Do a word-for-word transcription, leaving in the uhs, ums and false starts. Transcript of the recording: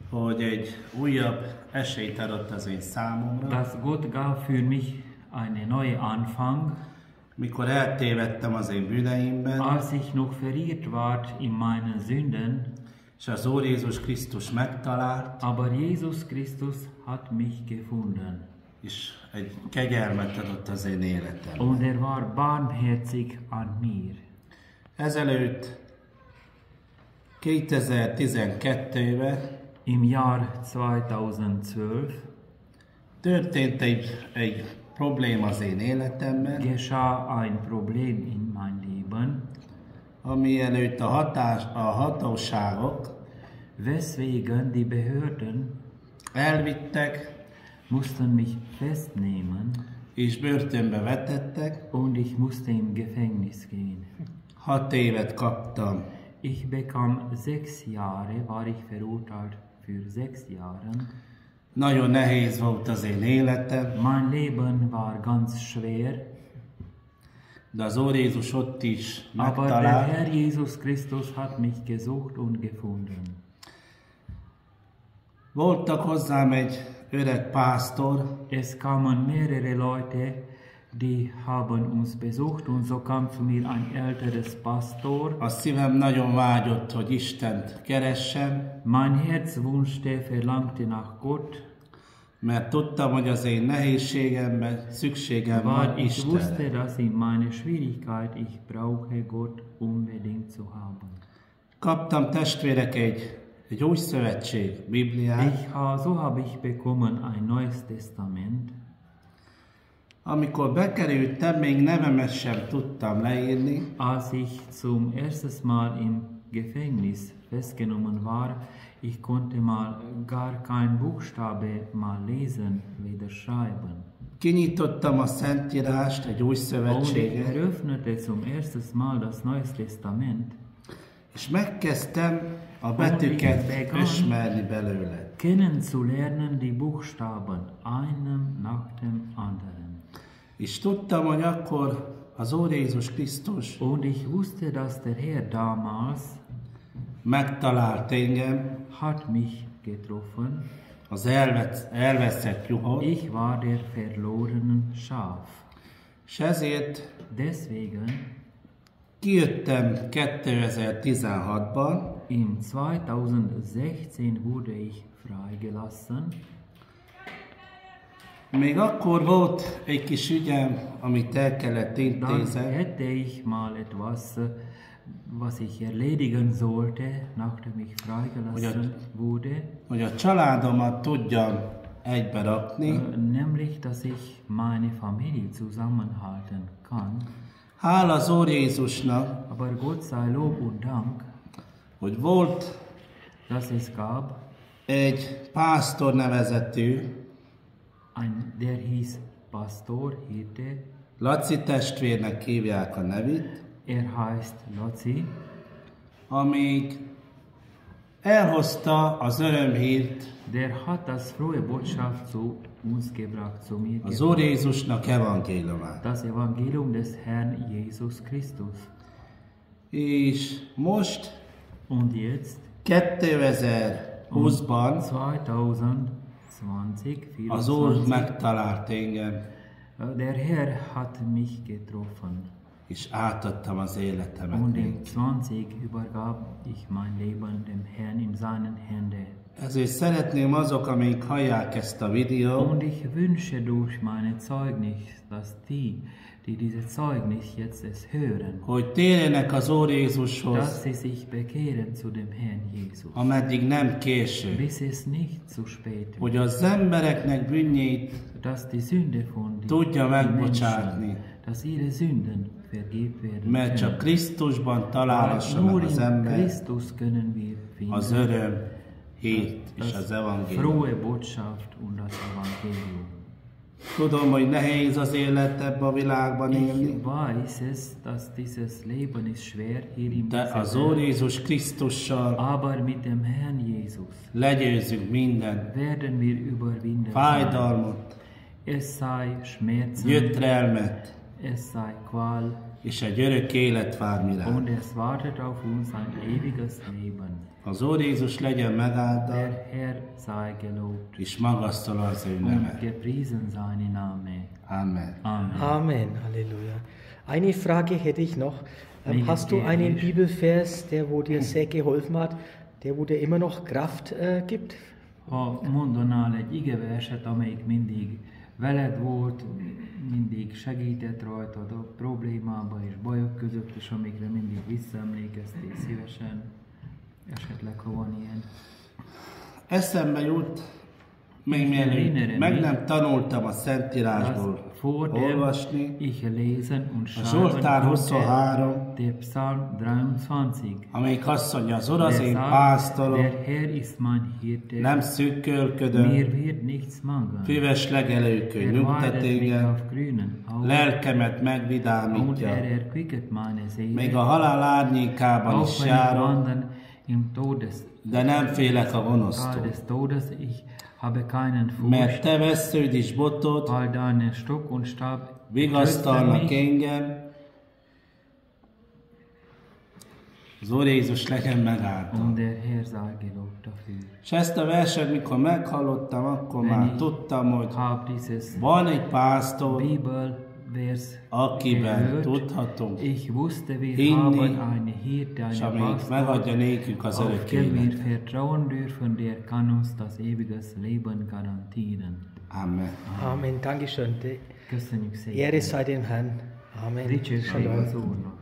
hogy egy újabb esélyt adott az én számomra, dass Gott gab für mich einen neuen Anfang, mikor eltévedtem az én bűneimben, als ich noch verirrt war in meinen Sünden, és az Úr Jézus Krisztus megtalált, aber Jesus Christus hat mich gefunden. és egy kegyelmet adott az én életemben. Und er war barmherzig an mir. Ezelőtt kétezer-tizenkettőben Im Jahr zweitausendzwölf történt egy, egy probléma az én életemben, geschah ein Problem in mein Leben, ami előtt a, hatás, a hatóságok weswegen die Behörden elvittek, mussten mich festnehmen és börtönbe vetettek. und ich musste im Gefängnis gehen. Hat évet kaptam. Ich bekam sechs Jahre, war ich verurteilt für sechs Jahre. Nagyon nehéz volt az én életem, Mein Leben war ganz schwer, de az Úr Jézus ott is aber der megtalált, Herr Jesus Christus hat mich gesucht und gefunden. voltak hozzám egy öreg pásztor, Es kamen mehrere Leute, die haben uns besucht und so kam zu mir ein älteres Pastor. a szívem nagyon vágyott, hogy Istent keressem, Mein Herz wünschte, verlangte nach Gott, mert tudtam, hogy az én nehézségemben szükségem weil van ich wusste, Istenre. dass in meiner Schwierigkeit ich brauche Gott unbedingt zu haben. Kaptam testvérek egy, egy új szövetség Bibliát, Ich, ha- so habe ich bekommen ein neues Testament. amikor bekerültem, még nevemet sem tudtam leírni, Als ich zum ersten Mal im Gefängnis festgenommen war, ich konnte mal gar kein Buchstabe mal lesen, weder schreiben. kinyitottam a Szentírást, egy új Und ich szövetséget, eröffnete zum ersten Mal das Neue Testament, és megkezdtem a betűket begann- ismerni belőle. kennenzulernen die Buchstaben, einem nach dem anderen. És tudtam, hogy akkor az Úr Jézus Krisztus Und ich wusste, dass der Herr damals megtalált engem, hat mich getroffen. az elvesz, elveszett juhot, Ich war der verlorenen Schaf. és ezért Deswegen kijöttem kétezer-tizenhatban, im zweitausendsechzehn wurde ich freigelassen. még akkor volt egy kis ügyem, amit el kellett Dann intézem, hätte ich mal etwas, was ich erledigen sollte, nachdem ich freigelassen wurde, hogy a családomat tudjam egybe rakni. äh, nämlich, dass ich meine Familie zusammenhalten kann. Hála az Úr Jézusnak, Aber Gott sei Lob und Dank, hogy volt dass es gab, egy pásztor nevezetű, ein, der hieß Pastor, Hirte, Laci testvérnek hívják a nevét, er heißt Lazi, amíg elhozta az örömhírt der hat das frohe Botschaft zu uns gebracht, zu mir az gebracht. Úr Jézusnak evangéliumát. Das Evangelium des Herrn Jesus Christus. És most Und jetzt, kétezer-húszban zweitausendzwanzig, az Úr vierundzwanzig, megtalált engem, der Herr hat mich getroffen. és átadtam az életemet Und neki. im zwanzig übergab ich mein Leben dem Herrn in seinen Hände. Ezért szeretném azok, amik hallják ezt a videót, Und ich wünsche durch meine Zeugnis, dass die, die dieses Zeugnis jetzt es hören, hogy térjenek az Úr Jézushoz, dass sie sich bekehren zu dem Herrn Jesus, ameddig nem késő, bis es nicht zu spät hogy wird, az embereknek bűnjét dass die Sünde von den tudja die megbocsátni, Menschen, dass ihre Sünden vergeben werden mert csak können. Krisztusban Weil találhassa nur meg az in ember Christus können wir az finden öröm hírt és az das evangélium. frohe Botschaft und das Evangelium. Tudom, hogy nehéz az élet ebbe a világban élni, Ich weiß es, dass dieses Leben ist schwer hier im de az dieser Úr Welt, Jézus Krisztussal aber mit dem Herrn Jesus legyőzünk minden werden wir überwinden. fájdalmat, Es sei Schmerzen, gyötrelmet, es sei Qual, és egy örök élet vár mi ránk. Und es wartet auf uns ein ewiges Leben. Az Úr Jézus legyen megáldva, Der Herr sei gelobt és magasztalva az ő neve. und gepriesen seine Name. Amen. Amen. Amen, Halleluja. Eine Frage hätte ich noch. Ähm, Welche hast du Frage einen ist? Bibelvers, der wo dir sehr geholfen hat, der wo dir immer noch Kraft äh, gibt? Ha mondanál egy igeverset, amelyik mindig veled volt, mindig segített rajtad a problémába és bajok között, és amikre mindig visszaemlékeztél szívesen, esetleg ha van ilyen. Eszembe jut, még mielőtt meg nem tanultam a Szentírásból Vor dem olvasni, ich lesen und a schreiben Zsoltár konnte, huszonhárom, der Psalm dreiundzwanzig. amelyik azt mondja, az Úr az Der én sagt, pásztorom, der Herr ist mein Hirte, nem szűkölködöm, mir wird nichts mangeln. füves legelőkön Er nyugtat weidet mich engem, auf grünen Auen lelkemet und megvidámítja, er erquicket meine még Seele. a halál árnyékában Auch is wenn ich járok, wandern im Todes, de nem félek a Tal gonosztól, des Todes, ich habe keinen mert Furcht, te vesződ és botod weil deine Stock und Stab trösten vigasztalnak mich. engem. Az Úr Jézus legyen megáldva. Und der Herr sei gelobt dafür. És ezt a verset, mikor meghallottam, akkor Wenn már ich tudtam, hogy habe dieses van egy pásztor, Bibelvers akiben gehört. tudhatunk Ich wusste, wir hinni, haben eine Hirte, és eine amelyik Pastor, megadja nékünk az auf örök den wir élet. vertrauen dürfen, der kann uns das ewiges Leben garantieren. Amen. Amen, Dankeschön. Die Köszönjük szépen. Ehre sei dem Herrn. Amen. Dicsőség Shalom. az Úrnak.